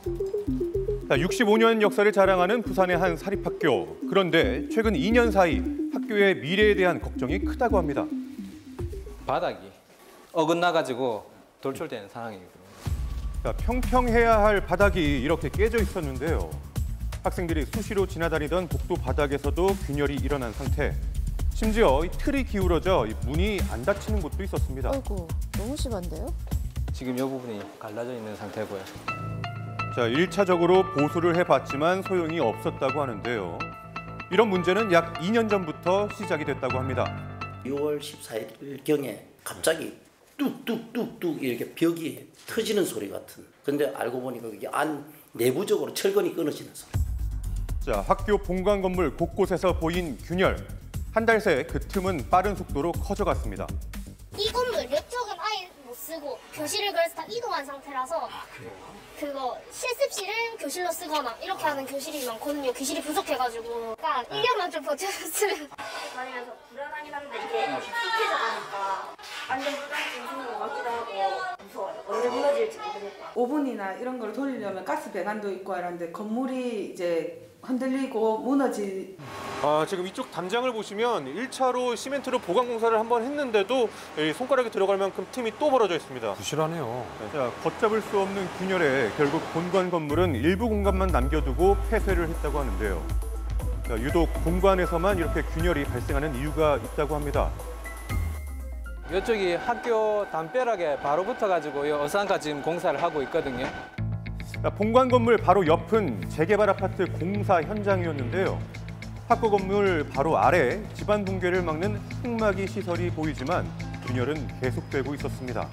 65년 역사를 자랑하는 부산의 한 사립학교. 그런데 최근 2년 사이 학교의 미래에 대한 걱정이 크다고 합니다. 바닥이 어긋나가지고 돌출되는 상황이거든요. 평평해야 할 바닥이 이렇게 깨져 있었는데요. 학생들이 수시로 지나다니던 복도 바닥에서도 균열이 일어난 상태. 심지어 이 틀이 기울어져 문이 안 닫히는 곳도 있었습니다. 아이고, 너무 심한데요? 지금 이 부분이 갈라져 있는 상태고요. 1차적으로 보수를 해봤지만 소용이 없었다고 하는데요. 이런 문제는 약 2년 전부터 시작이 됐다고 합니다. 6월 14일경에 갑자기 뚝뚝뚝뚝 이렇게 벽이 터지는 소리 같은. 근데 알고 보니까 그게 내부적으로 철근이 끊어지는 소리. 학교 본관 건물 곳곳에서 보인 균열. 한 달 새 그 틈은 빠른 속도로 커져갔습니다. 이 건물 이쪽은 아예 못 쓰고 교실을 그래서 다 이동한 상태라서 그거 실습실은 교실로 쓰거나 이렇게 하는 교실이 많거든요. 교실이 부족해가지고. 그러니까 1년만 좀 버텨줬으면. 다니면서 불안하긴 한데 이게 익숙해져 가니까 안전 불감증이 생기는 것 같기도 하고 무서워요. 언제 무너질지 모르니까. 오븐이나 이런 걸 돌리려면 가스 배관도 있고 하는데 건물이 이제 흔들리고 무너질. 지금 이쪽 담장을 보시면 1차로 시멘트로 보강 공사를 한번 했는데도 손가락이 들어갈 만큼 틈이 또 벌어져 있습니다. 부실하네요. 걷잡을 수 없는 균열에 결국 본관 건물은 일부 공간만 남겨두고 폐쇄를 했다고 하는데요. 유독 본관에서만 이렇게 균열이 발생하는 이유가 있다고 합니다. 이쪽이 학교 담벼락에 바로 붙어가지고 이 어산가 지금 공사를 하고 있거든요. 본관 건물 바로 옆은 재개발 아파트 공사 현장이었는데요. 학교 건물 바로 아래 집안 붕괴를 막는 흙막이 시설이 보이지만 균열은 계속되고 있었습니다.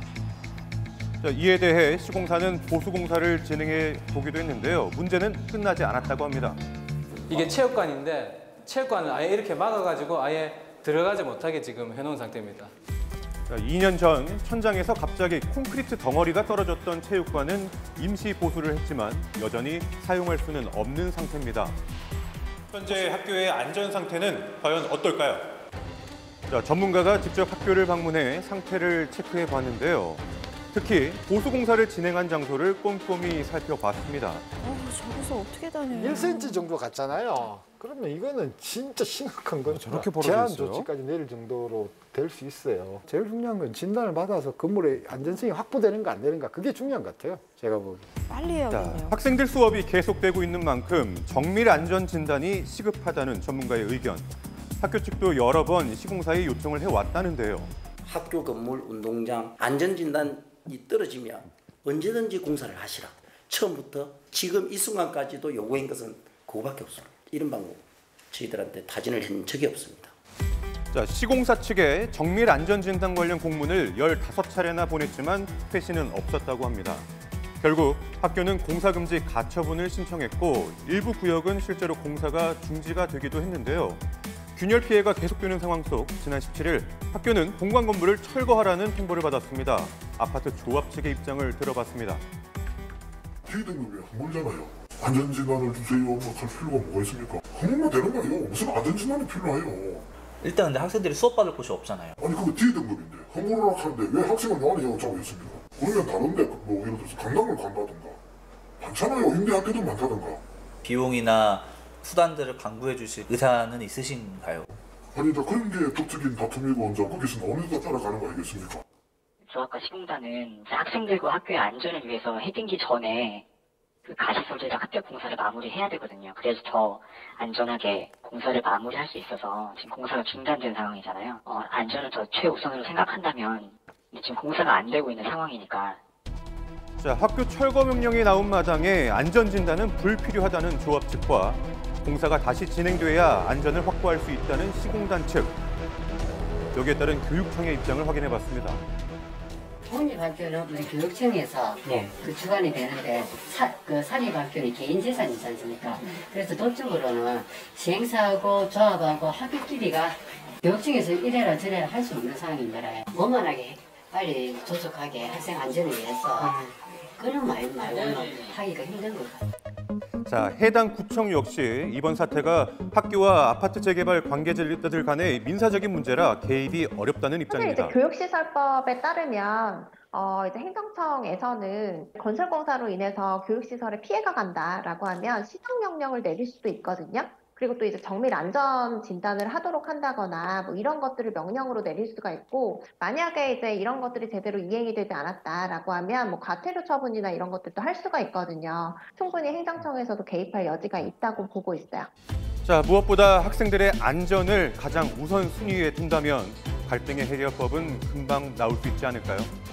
이에 대해 시공사는 보수 공사를 진행해 보기도 했는데요. 문제는 끝나지 않았다고 합니다. 이게 체육관인데 체육관을 아예 이렇게 막아가지고 아예 들어가지 못하게 지금 해놓은 상태입니다. 2년 전 천장에서 갑자기 콘크리트 덩어리가 떨어졌던 체육관은 임시 보수를 했지만 여전히 사용할 수는 없는 상태입니다. 현재 학교의 안전 상태는 과연 어떨까요? 전문가가 직접 학교를 방문해 상태를 체크해 봤는데요. 특히 보수 공사를 진행한 장소를 꼼꼼히 살펴봤습니다. 저기서 어떻게 다녀요? 1cm 정도 갔잖아요. 그러면 이거는 진짜 심각한 건 저렇게 제한 벌어져 있어요? 조치까지 내릴 정도로 될 수 있어요. 제일 중요한 건 진단을 받아서 건물의 안전성이 확보되는가 안 되는가 그게 중요한 것 같아요. 제가 보기. 빨리 해야겠네요. 학생들 수업이 계속되고 있는 만큼 정밀 안전 진단이 시급하다는 전문가의 의견. 학교 측도 여러 번 시공사에 요청을 해왔다는데요. 학교 건물, 운동장 안전진단이 떨어지면 언제든지 공사를 하시라. 처음부터 지금 이 순간까지도 요구한 것은 그거밖에 없습니다. 이런 방법 저희들한테 타진을 한 적이 없습니다. 시공사 측에 정밀 안전 진단 관련 공문을 15차례나 보냈지만 회신은 없었다고 합니다. 결국 학교는 공사금지 가처분을 신청했고 일부 구역은 실제로 공사가 중지가 되기도 했는데요. 균열 피해가 계속되는 상황 속 지난 17일 학교는 본관 건물을 철거하라는 통보를 받았습니다. 아파트 조합 측의 입장을 들어봤습니다. T등급이야. 몰잖아요. 안전진단을 주세요. 할 필요가 뭐가 있습니까? 그러면 되는 거예요. 무슨 안전진단이 필요해요. 일단 근데 학생들이 수업 받을 곳이 없잖아요. 아니 그거 D등급인데 허물을 하는데 왜 학생을 요한에 영업자고 있습니까? 그러면 다른데 뭐 예를 들어서 강남을 간다든가 많잖아요. 임대 학교도 많다든가. 비용이나 수단들을 강구해 주실 의사는 있으신가요? 아니 그런 게 법적인 다툼이고 이제 거기서 어느 데 따라가는 거 아니겠습니까? 조합과 시공단은 학생들과 학교의 안전을 위해서 해등기 전에 그 가시설제랑 합격 공사를 마무리해야 되거든요. 그래서 더 안전하게 공사를 마무리할 수 있어서 지금 공사가 중단된 상황이잖아요. 안전을 더 최우선으로 생각한다면 지금 공사가 안 되고 있는 상황이니까. 학교 철거 명령이 나온 마당에 안전진단은 불필요하다는 조합 측과 공사가 다시 진행돼야 안전을 확보할 수 있다는 시공단 측. 여기에 따른 교육청의 입장을 확인해봤습니다. 공립학교는 우리 교육청에서 그 주관이 되는데 그 사립학교는 개인재산이 있지 않습니까? 그래서 법적으로는 시행사하고 조합하고 학교끼리가 교육청에서 이래라 저래라 할 수 없는 상황인 거라요. 원만하게 빨리 조속하게 학생 안전을 위해서 그런 말 말고는 하기가 힘든 것 같아요. 자, 해당 구청 역시 이번 사태가 학교와 아파트 재개발 관계자들 간의 민사적인 문제라 개입이 어렵다는 사실 입장입니다. 이제 교육시설법에 따르면 이제 행정청에서는 건설공사로 인해서 교육시설에 피해가 간다라고 하면 시정명령을 내릴 수도 있거든요. 그리고 또 이제 정밀 안전 진단을 하도록 한다거나 뭐 이런 것들을 명령으로 내릴 수가 있고, 만약에 이제 이런 것들이 제대로 이행이 되지 않았다라고 하면 뭐 과태료 처분이나 이런 것들도 할 수가 있거든요. 충분히 행정청에서도 개입할 여지가 있다고 보고 있어요. 자, 무엇보다 학생들의 안전을 가장 우선순위에 둔다면 갈등의 해결법은 금방 나올 수 있지 않을까요?